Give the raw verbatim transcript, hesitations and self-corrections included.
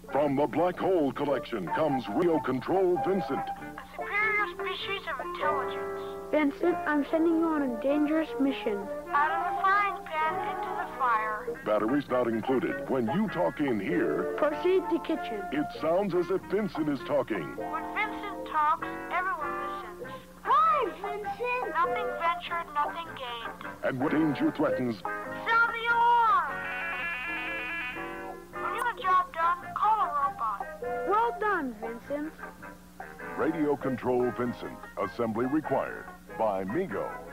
From the Black Hole Collection comes Radio Control Vincent. A superior species of intelligence. Vincent, I'm sending you on a dangerous mission. Out of the frying pan into the fire. Batteries not included. When you talk in here, proceed to kitchen. It sounds as if Vincent is talking. When Vincent talks, everyone listens. Hi, Vincent! Nothing ventured, nothing gained. And when danger threatens, sound the alarm! When you have a job done, call a robot. Well done, Vincent. Radio Control Vincent. Assembly required by Mego.